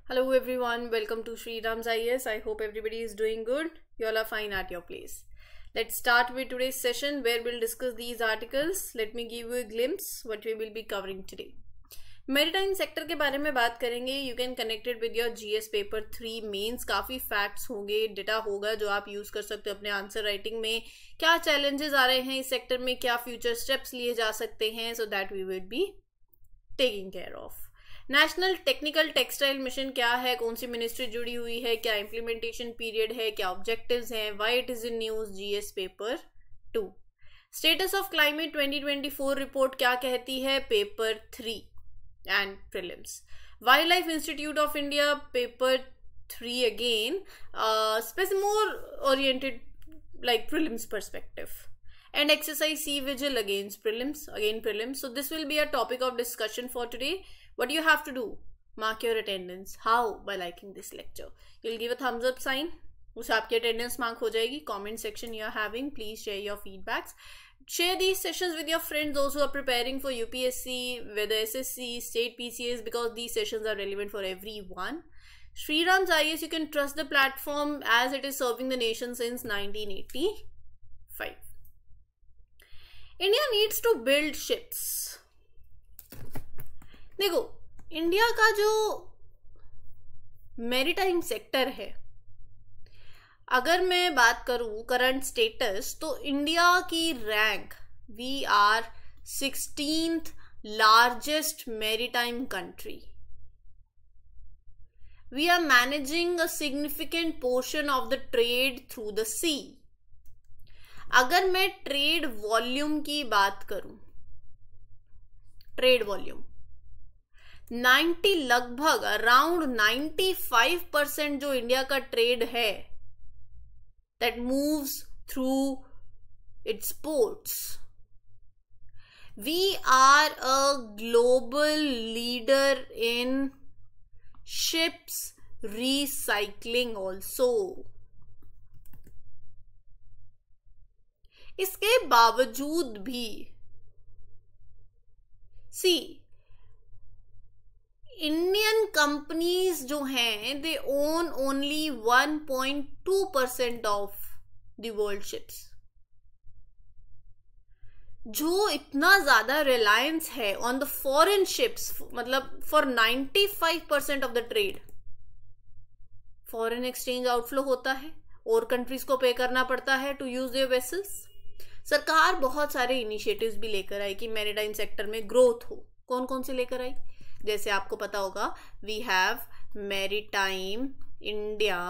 Hello everyone, welcome to Sri Ram's IAS. I hope everybody is doing good. You all are fine at your place. Let's start with today's session where we'll discuss these articles. Let me give you a glimpse what we will be covering today. Maritime sector के बारे में बात करेंगे. You can connect it with your GS paper 3 mains. काफ़ी facts होंगे, data होगा जो आप यूज़ कर सकते हो अपने आंसर राइटिंग में. क्या challenges आ रहे हैं इस सेक्टर में, क्या फ्यूचर स्टेप्स लिए जा सकते हैं, so that we will be taking care of. National technical textile mission क्या है, कौन सी मिनिस्ट्री जुड़ी हुई है, क्या इम्प्लीमेंटेशन पीरियड है, क्या ऑब्जेक्टिव्स हैं, why it is in news, GS paper 2. Status of climate 2024 report क्या कहती है, paper 3 and prelims. Wild life institute of India paper 3 again, more oriented like prelims perspective. And exercise C vigil again prelims. So this will be a topic of discussion for today. What you have to do, mark your attendance. How? By liking this lecture. You'll give a thumbs up sign. उससे आपकी attendance mark हो जाएगी. Comment section you are having, please share your feedbacks. Share these sessions with your friends, those who are preparing for UPSC, whether SSC, state PCS, because these sessions are relevant for everyone. Sri Ram's IAS, you can trust the platform as it is serving the nation since 1985. India needs to build ships. देखो, India का जो maritime sector है, अगर मैं बात करूं current status, तो India की rank, we are 16th largest maritime country. We are managing a significant portion of the trade through the sea. अगर मैं ट्रेड वॉल्यूम की बात करूं, ट्रेड वॉल्यूम 90 लगभग अराउंड 95% जो इंडिया का ट्रेड है, that moves through its ports. We are a global leader in ships recycling also. इसके बावजूद भी इंडियन कंपनीज जो हैं, they own only 1.2% of the world ships. जो इतना ज्यादा रिलायंस है ऑन द फॉरेन शिप्स, मतलब for 95% of the trade, foreign exchange outflow होता है और कंट्रीज को पे करना पड़ता है टू यूज देयर वेसल्स. सरकार बहुत सारे इनिशिएटिव्स भी लेकर आई कि मैरीटाइम सेक्टर में ग्रोथ हो. कौन कौन से लेकर आई, जैसे आपको पता होगा, we have maritime India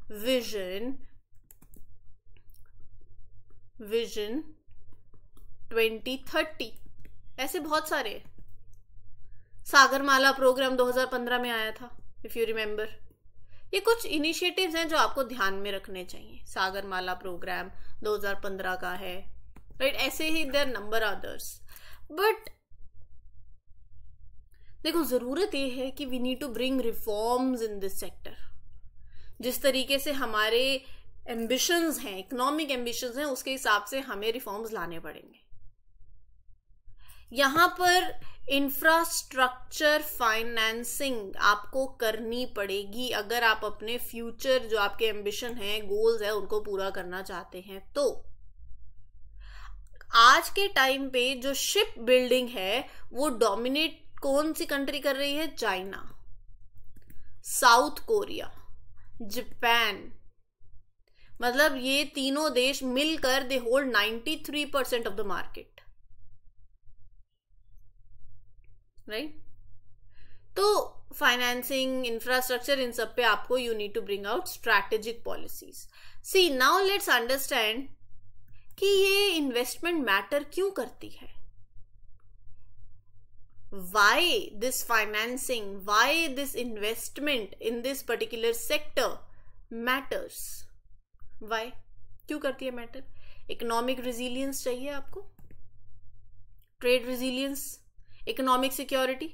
vision 2030, ऐसे बहुत सारे. सागरमाला प्रोग्राम 2015 में आया था, इफ यू रिमेंबर. ये कुछ इनिशिएटिव्स हैं जो आपको ध्यान में रखने चाहिए. सागरमाला प्रोग्राम 2015 का है, राइट. ऐसे ही देयर नंबर अदर्स. बट देखो, जरूरत ये है कि we need to bring reforms in this sector. जिस तरीके से हमारे एम्बिशंस हैं, इकोनॉमिक एम्बिशंस हैं, उसके हिसाब से हमें रिफॉर्म्स लाने पड़ेंगे. यहां पर इंफ्रास्ट्रक्चर फाइनेंसिंग आपको करनी पड़ेगी अगर आप अपने फ्यूचर, जो आपके एम्बिशन हैं, गोल्स है, उनको पूरा करना चाहते हैं. तो आज के टाइम पे जो शिप बिल्डिंग है वो डोमिनेट कौन सी कंट्री कर रही है? China, South Korea, Japan. मतलब ये तीनों देश मिलकर they hold 93% of the market, right. तो फाइनेंसिंग, इंफ्रास्ट्रक्चर, इन सब पे आपको you need to bring out strategic policies. See now let's understand कि ये इन्वेस्टमेंट मैटर क्यों करती है. Why this financing, why this investment in this particular sector matters? Why? क्यों करती है मैटर? इकोनॉमिक रिजिलियंस चाहिए आपको, ट्रेड रिजिलियंस, इकोनॉमिक सिक्योरिटी.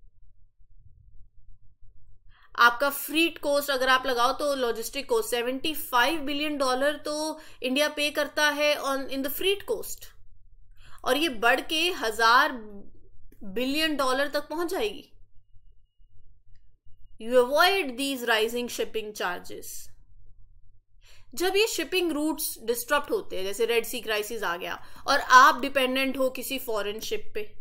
आपका फ्रीट कोस्ट अगर आप लगाओ तो लॉजिस्टिक कोस्ट $75 बिलियन तो इंडिया पे करता है on in the freight cost, और ये बढ़ के $1,000 बिलियन तक पहुंच जाएगी. You avoid these rising shipping charges. जब ये शिपिंग रूट्स डिस्टर्ब होते हैं, जैसे रेड सी क्राइसिस आ गया और आप डिपेंडेंट हो किसी फॉरेन शिप पे,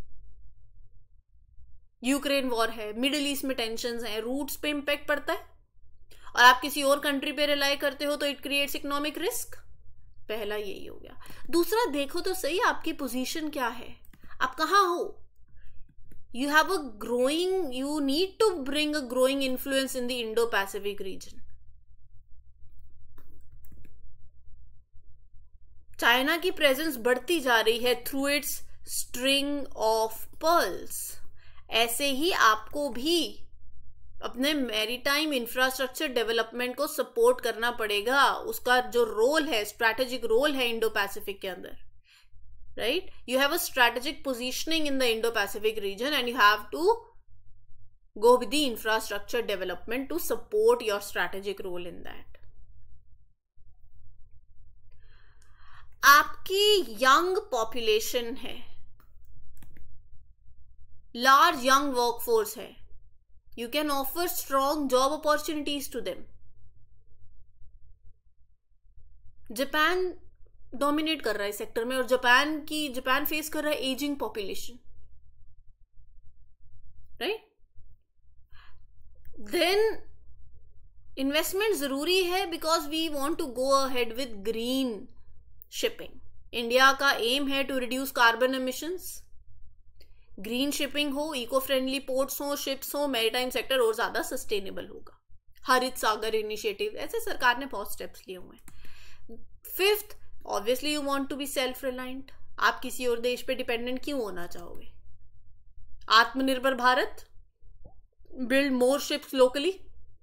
यूक्रेन वॉर है, मिडिल ईस्ट में टेंशंस हैं, रूट्स पे इंपैक्ट पड़ता है और आप किसी और कंट्री पे रिलाई करते हो तो इट क्रिएट्स इकोनॉमिक रिस्क. पहला यही हो गया. दूसरा, देखो तो सही आपकी पोजीशन क्या है, आप कहाँ हो. You have a growing, you need to bring a growing influence in the Indo-Pacific region. China की प्रेजेंस बढ़ती जा रही है through its string of pearls. ऐसे ही आपको भी अपने मैरीटाइम इंफ्रास्ट्रक्चर डेवलपमेंट को सपोर्ट करना पड़ेगा. उसका जो रोल है, स्ट्रैटेजिक रोल है इंडो पैसिफिक के अंदर, right? You have a strategic positioning in the Indo-Pacific region and you have to go with the infrastructure development to support your strategic role in that. आपकी young population है, large young workforce है. You can offer strong job opportunities to them. Japan dominate कर रहा है sector में और Japan face कर रहा है ageing population, right. Then investment जरूरी है because we want to go ahead with green shipping. India का एम है to reduce carbon emissions. Green shipping हो, इको फ्रेंडली पोर्ट्स हो, शिप्स हो, मैरीटाइम सेक्टर और ज्यादा सस्टेनेबल होगा. हरित सागर इनिशिएटिव, ऐसे सरकार ने बहुत स्टेप्स लिए हुए हैं. Fifth, obviously you want to be self reliant. आप किसी और देश पे डिपेंडेंट क्यों होना चाहोगे. Atmanirbhar Bharat, build more ships locally.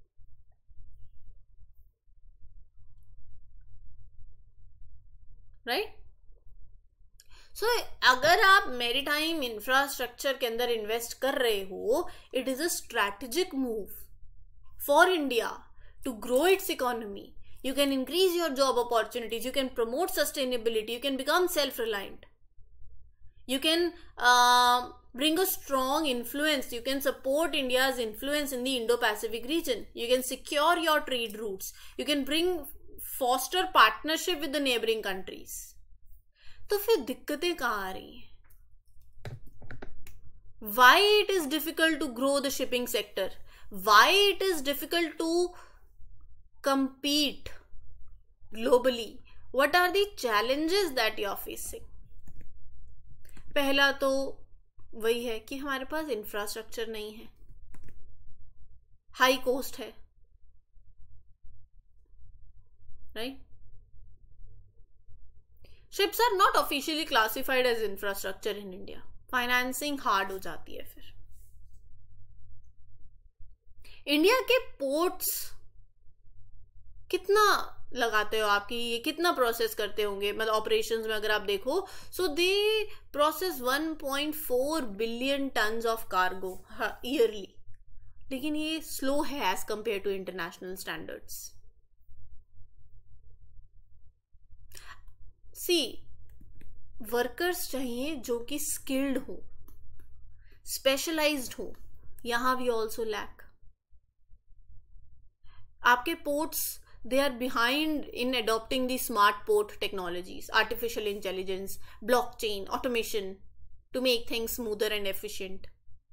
Right. So अगर आप मैरीटाइम इंफ्रास्ट्रक्चर के अंदर इन्वेस्ट कर रहे हो, it is a strategic move for India to grow its economy. You can increase your job opportunities, you can promote sustainability, you can become self-reliant. You can bring a strong influence, you can support India's influence in the Indo-Pacific region. You can secure your trade routes, you can foster partnership with the neighboring countries. तो फिर दिक्कतें कहाँ आ रही हैं? Why it is difficult to grow the shipping sector? Why it is difficult to compete globally? What are the challenges that you are facing? पहला तो वही है कि हमारे पास इंफ्रास्ट्रक्चर नहीं है, हाई कोस्ट है, right. Ships are not officially classified as infrastructure in India. Financing hard हो जाती है. फिर इंडिया के पोर्ट्स कितना लगाते हो आपकी, ये कितना प्रोसेस करते होंगे, मतलब ऑपरेशंस में अगर आप देखो, so they process 1.4 billion tons of cargo yearly. लेकिन ये स्लो है as compare to international standards. See, workers चाहिए जो कि स्किल्ड हो, स्पेशलाइज्ड हो. यहां वी ऑल्सो लैक. आपके ports, they are behind in adopting the smart port technologies, artificial intelligence, blockchain, automation to make things smoother and efficient.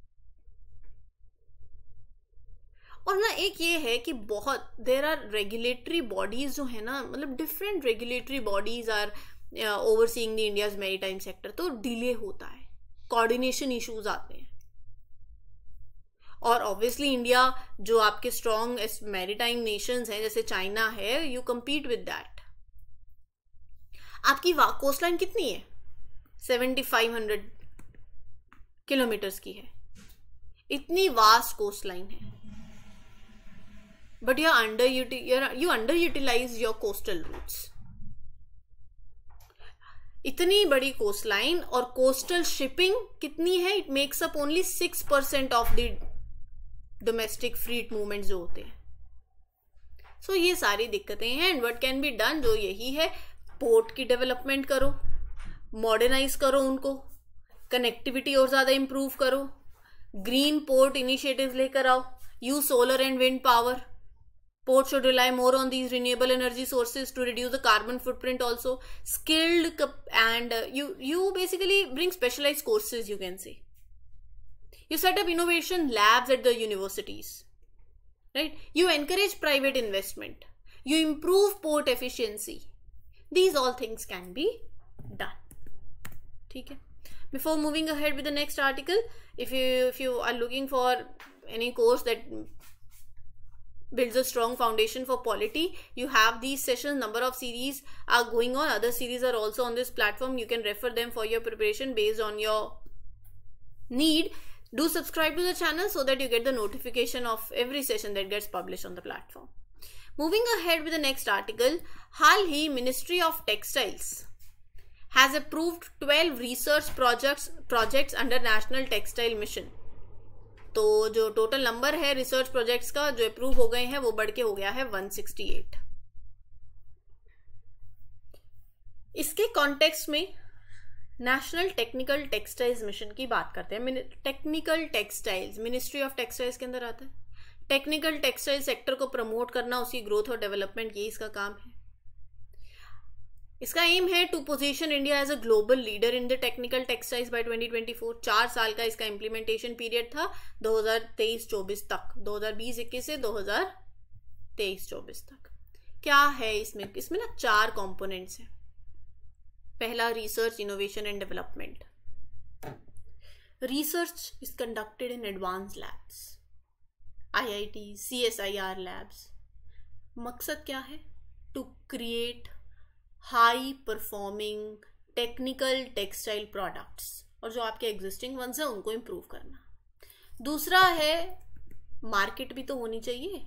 और ना एक ये है कि बहुत there are regulatory bodies जो है ना, मतलब different regulatory bodies are overseeing the India's maritime sector. तो डिले होता है, कोऑर्डिनेशन इश्यूज आते हैं. और ऑब्वियसली इंडिया जो आपके स्ट्रॉन्ग मैरीटाइम नेशंस हैं जैसे चाइना है, यू कम्पीट विद दैट. आपकी कोस्ट लाइन कितनी है? 7500 किलोमीटर्स की है. इतनी वास्ट कोस्ट लाइन है, but you under utilize your coastal routes. इतनी बड़ी कोस्ट लाइन और कोस्टल शिपिंग कितनी है? It makes up only 6% of the domestic freight movement जो होते हैं. सो ये सारी दिक्कतें हैं. And what can be done, जो यही है, पोर्ट की डेवलपमेंट करो, मॉडर्नाइज करो उनको, कनेक्टिविटी और ज्यादा इंप्रूव करो, ग्रीन पोर्ट इनिशिएटिव्स लेकर आओ, use solar and wind power. Ports should rely more on these renewable energy sources to reduce the carbon footprint also. Skilled and you basically bring specialized courses, you can say. You set up innovation labs at the universities, right? You encourage private investment. You improve port efficiency. These all things can be done. Okay. Before moving ahead with the next article, if you are looking for any course that builds a strong foundation for polity, you have these sessions. Number of series are going on. Other series are also on this platform. You can refer them for your preparation based on your need. Do subscribe to the channel so that you get the notification of every session that gets published on the platform. Moving ahead with the next article, hall he Ministry of Textiles has approved 12 research projects under National Textile Mission. तो जो total number है research projects का जो approve हो गए हैं वो बढ़ के हो गया है 168. इसके कॉन्टेक्स्ट में नेशनल टेक्निकल टेक्सटाइल्स मिशन की बात करते हैं. Technical textiles ministry of textiles के अंदर आता है. टेक्निकल टेक्सटाइल सेक्टर को प्रमोट करना, उसकी ग्रोथ और डेवलपमेंट, ये इसका काम है. इसका एम है to position India as a global leader in the technical textiles by 2024. 4 साल का इसका इम्प्लीमेंटेशन पीरियड था 2023-24 तक, 2020-21 से 2023-24 तक. क्या है इसमें ना 4 कंपोनेंट्स हैं. पहला, research, innovation and development. Research is conducted in advance labs, IIT, CSIR labs. मकसद क्या है? To create high performing technical textile products, और जो आपके एग्जिस्टिंग वंस हैं उनको इम्प्रूव करना. दूसरा है मार्केट भी तो होनी चाहिए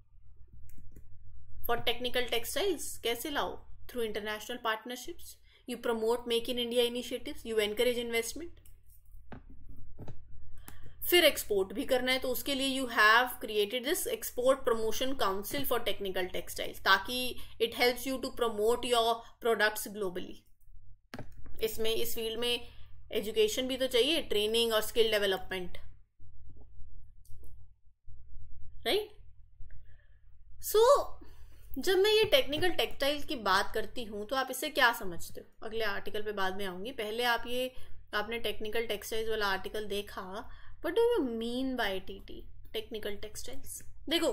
फॉर टेक्निकल टेक्सटाइल्स. कैसे लाओ? Through international partnerships. You promote make in India initiatives, you encourage investment. फिर एक्सपोर्ट भी करना है, तो उसके लिए you have created this export promotion council for technical textiles, ताकि it helps you to promote your products globally. इसमें इस फील्ड में एजुकेशन भी तो चाहिए, ट्रेनिंग और स्किल डेवलपमेंट, राइट. सो जब मैं ये टेक्निकल टेक्सटाइल्स की बात करती हूँ तो आप इससे क्या समझते हो? अगले आर्टिकल पे बाद में आऊंगी. पहले आपने टेक्निकल टेक्सटाइल्स वाला आर्टिकल देखा. What do you mean by TT? Technical textiles. देखो,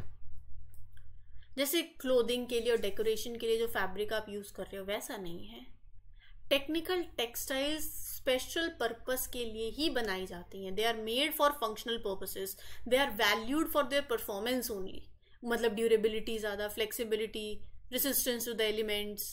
जैसे क्लोथिंग के लिए और डेकोरेशन के लिए जो फैब्रिक आप यूज कर रहे हो वैसा नहीं है. टेक्निकल टेक्सटाइल्स स्पेशल पर्पस के लिए ही बनाई जाती हैं. They are made for functional purposes. They are valued for their performance only. मतलब ड्यूरेबिलिटी ज्यादा, flexibility, resistance to the elements.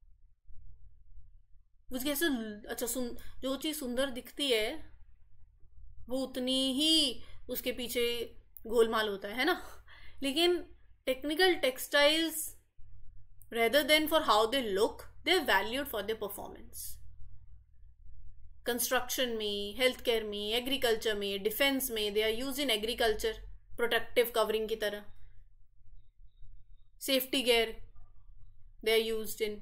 कैसे अच्छा जो चीज सुंदर दिखती है वो उतनी ही उसके पीछे गोलमाल होता है ना. लेकिन technical textiles rather than for how they look, they are valued for their performance. Construction में, हेल्थ केयर में, एग्रीकल्चर में, डिफेंस में, they are use in agriculture protective covering की तरह. Safety gear they are used in,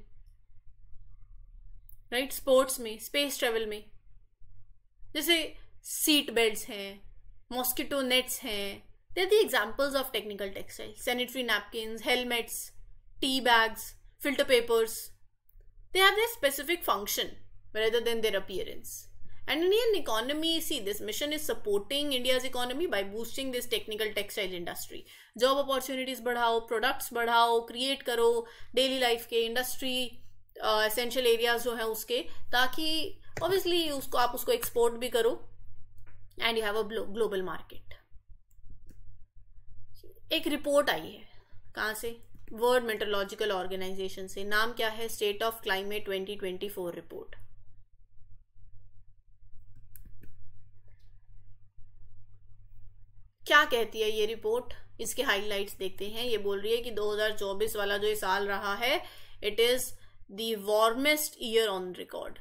right. Sports में, space travel में, जैसे seat belts हैं, मॉस्किटो नेट्स हैं. They are the examples of technical textile. Sanitary napkins, helmets, tea bags, filter papers. They have their specific function rather than their appearance. And Indian economy, see, this mission is supporting India's economy by boosting this technical textile industry. Job opportunities बढ़ाओ, products बढ़ाओ, create करो, daily life के industry essential areas जो हैं उसके, ताकि obviously आप उसको export भी करो and you have a global market. एक रिपोर्ट आई है, कहाँ से? वर्ल्ड मेट्रोलॉजिकल ऑर्गेनाइजेशन से. नाम क्या है? State of climate 2024 report. क्या कहती है ये रिपोर्ट? इसके हाइलाइट्स देखते हैं. ये बोल रही है कि 2024 वाला जो ये साल रहा है, it is the warmest year on record.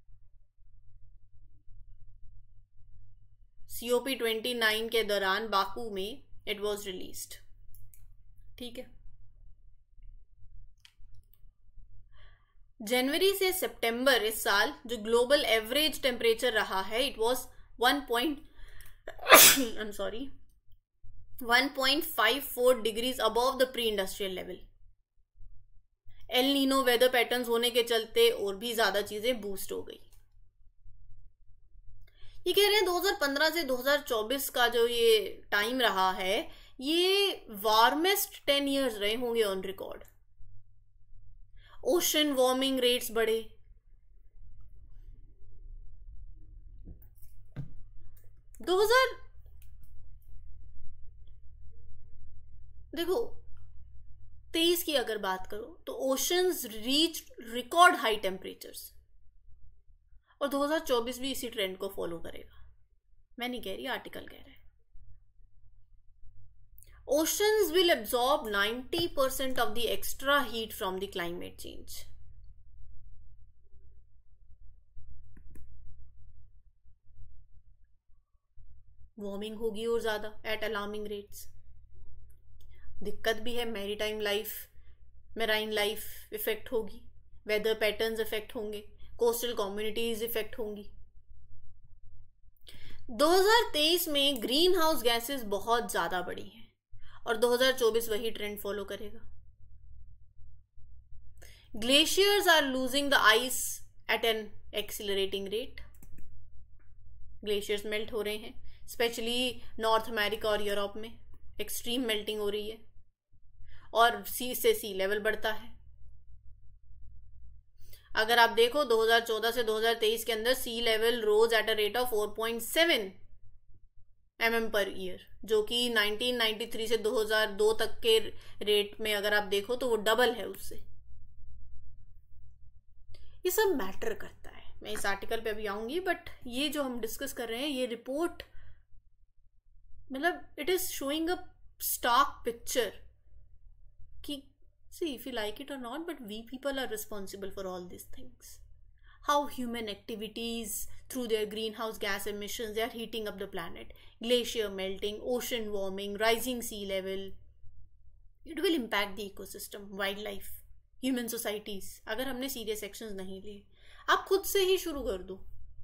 COP 29 के दौरान बाकू में इट वॉज रिलीज्ड. ठीक है. जनवरी से सितंबर इस साल जो ग्लोबल एवरेज टेम्परेचर रहा है, it was 1. I'm sorry, 1.54 degrees above the pre industrial level. El Nino weather patterns होने के चलते और भी ज्यादा चीजें बूस्ट हो गई। ये कह रहे हैं 2015 से 2024 का जो ये टाइम रहा है, ये वार्मेस्ट 10 इयर्स रहे होंगे on record. Ocean warming rates बढ़े, देखो 23 की अगर बात करो तो oceans reach record high temperatures, और 2024 भी इसी ट्रेंड को फॉलो करेगा। मैं नहीं कह रही, आर्टिकल कह रहा है। Oceans will absorb 90% of the extra heat from the climate change. Warming होगी और ज्यादा एट अलार्मिंग रेट्स। दिक्कत भी है, maritime life, marine life effect होगी, वेदर पैटर्न्स इफेक्ट होंगे, कोस्टल कम्युनिटीज इफेक्ट होंगी। 2023 में ग्रीन हाउस गैसेस बहुत ज्यादा बढ़ी हैं और 2024 वही ट्रेंड फॉलो करेगा। Glaciers are losing the ice at an accelerating rate. Glaciers melt हो रहे हैं, स्पेशली नॉर्थ अमेरिका और यूरोप में एक्सट्रीम मेल्टिंग हो रही है और सी से सी लेवल बढ़ता है। अगर आप देखो 2014 से 2023 के अंदर sea level rose at a rate of 4.7 mm per year, जो कि 1993 से 2002 तक के रेट में अगर आप देखो तो वो डबल है उससे। ये सब मैटर करता है, मैं इस आर्टिकल पे अभी आऊंगी, बट ये जो हम डिस्कस कर रहे हैं ये रिपोर्ट मतलब it is showing a stark picture कि see if you like it or not, but we people are responsible for all these things. How human activities through their greenhouse gas emissions, they are heating up the planet. Glacier melting, ocean warming, rising sea level. It will impact the ecosystem, wildlife, human societies. अगर हमने serious actions नहीं लिए, आप खुद से ही शुरू कर दो।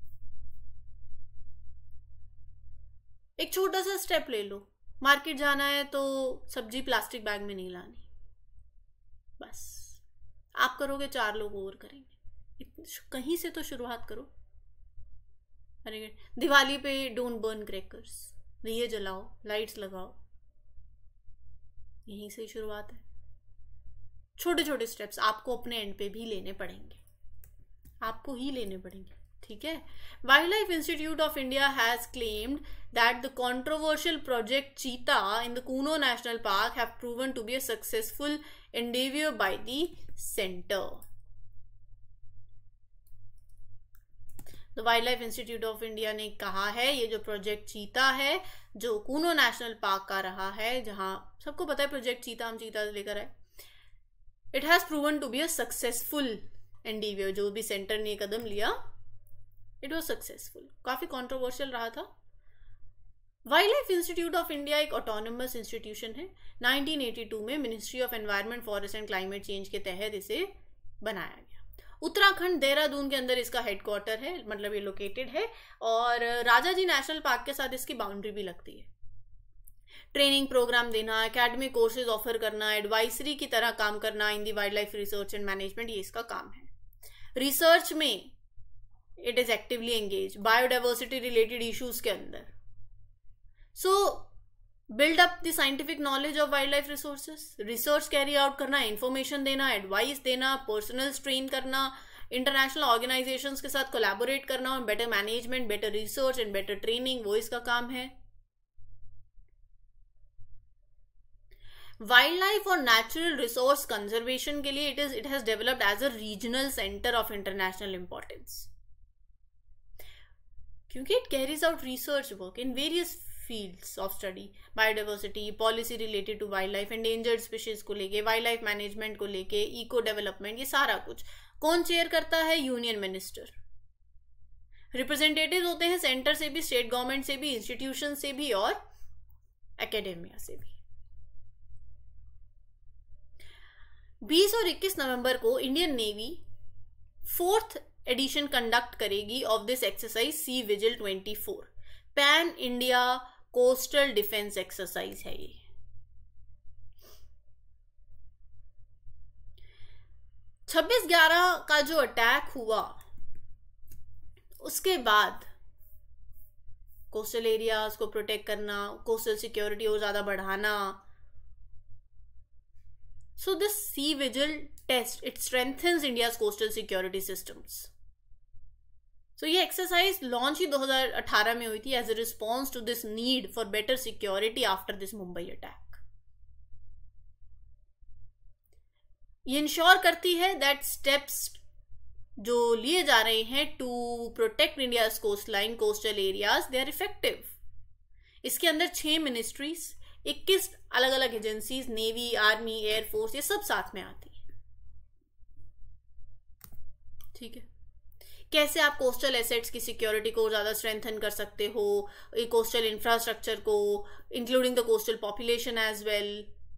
एक छोटा सा स्टेप ले लो, मार्केट जाना है तो सब्जी प्लास्टिक बैग में नहीं लानी, बस आप करोगे 4 लोग और करेंगे। कहीं से तो शुरुआत करो। अरे दिवाली पे डोंट बर्न क्रैकर्स, दिए जलाओ, लाइट्स लगाओ, यहीं से शुरुआत है। छोटे छोटे स्टेप्स आपको अपने एंड पे भी लेने पड़ेंगे, आपको ही लेने पड़ेंगे, ठीक है। Wild life institute of India has claimed that the controversial project Cheetah in the Kuno National Park have proven to be a successful endeavor by the center. The Wildlife Institute of India ने कहा है ये जो project चीता है जो Kuno national park का रहा है, जहां सबको पता है प्रोजेक्ट चीता, हम चीता लेकर आए, it has proven to be a successful endeavour. जो भी सेंटर ने कदम लिया इट वॉज सक्सेसफुल। काफी कॉन्ट्रोवर्शियल रहा था। Wild life institute of India एक ऑटोनमस इंस्टीट्यूशन है। 1982 में ministry of environment, forest and climate change के तहत इसे बनाया गया। उत्तराखंड देहरादून के अंदर इसका हेडक्वार्टर है, मतलब ये लोकेटेड है, और राजा जी नेशनल पार्क के साथ इसकी बाउंड्री भी लगती है। ट्रेनिंग प्रोग्राम देना, एकेडमिक कोर्सेज ऑफर करना, एडवाइजरी की तरह काम करना in the wild life research and management, ये इसका काम है। रिसर्च में it is actively engage biodiversity related issues के अंदर। So, build up the scientific knowledge of wildlife resources, research carry out करना, information देना, advice देना, personal train करना, international organizations के साथ collaborate करना और better management, better research and better training, वो इसका काम है। Wildlife और natural resource conservation के लिए it has developed as a regional center of international importance, क्योंकि it carries out research work in various fields of study, biodiversity, policy related to wildlife, endangered species को लेके, wild life management को लेके, eco development, ये सारा कुछ कौन chair करता है? Union minister. रिप्रेजेंटेटिव होते हैं सेंटर से भी, स्टेट गवर्नमेंट से भी, इंस्टीट्यूशन से भी और एकेडेमिया से भी। 20 और 21 नवंबर को Indian Navy 4th edition conduct करेगी of this exercise sea vigil 24, pan India coastal defence exercise है ये। 26/11 का जो अटैक हुआ उसके बाद कोस्टल एरियाज को प्रोटेक्ट करना, कोस्टल सिक्योरिटी और ज्यादा बढ़ाना। So this sea vigil test it strengthens India's coastal security systems. So ये एक्सरसाइज लॉन्च ही 2018 में हुई थी as a response to this need for better security after this Mumbai attack. ये इंश्योर करती है दैट स्टेप्स जो लिए जा रहे हैं to protect India's coastline, coastal areas, they are effective. इसके अंदर 6 मिनिस्ट्रीज, 21 अलग अलग एजेंसीज, नेवी, आर्मी, एयरफोर्स, ये सब साथ में आती है। ठीक है, कैसे आप कोस्टल एसेट्स की सिक्योरिटी को ज्यादा स्ट्रेंथन कर सकते हो, कोस्टल इंफ्रास्ट्रक्चर को, including the coastal population as well.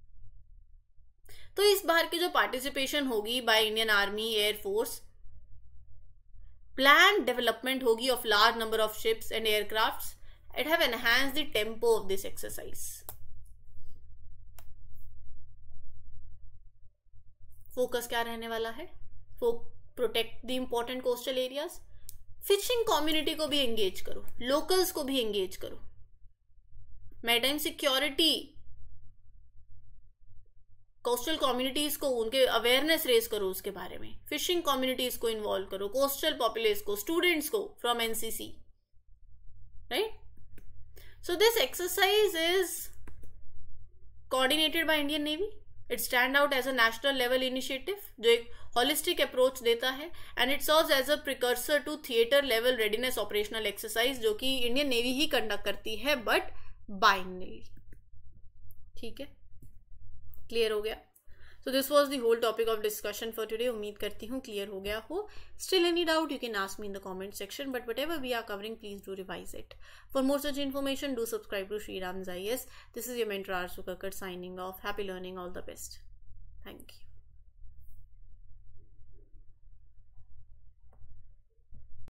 तो इस बार की जो पार्टिसिपेशन होगी by Indian army, air force, planned development होगी of large number of ships and aircrafts. It have enhanced the tempo of this exercise. Focus क्या रहने वाला है? Protect the important coastal areas. Fishing community को भी engage करो, locals को भी engage करो, maritime security, कोस्टल कम्युनिटीज को उनके अवेयरनेस रेज करो उसके बारे में, फिशिंग कम्युनिटीज को इन्वॉल्व करो, कोस्टल पॉपुलेशन को, स्टूडेंट्स को from NCC, right. So this exercise is coordinated by Indian Navy. It stand out as a national level initiative जो एक होलिस्टिक अप्रोच देता है, and it serves as a precursor to theatre level readiness operational exercise जो कि Indian navy ही conduct करती है, but binary. ठीक है, क्लियर हो गया। So this was the whole topic of discussion for today. उम्मीद करती हूँ क्लियर हो गया हो। Still any doubt you can ask me in the comment section, but whatever we are covering, please do revise it. For more such information, do subscribe to Shriram's IAS. This is your mentor Arzu Kakkad signing off. Happy learning, all the best. Thank you.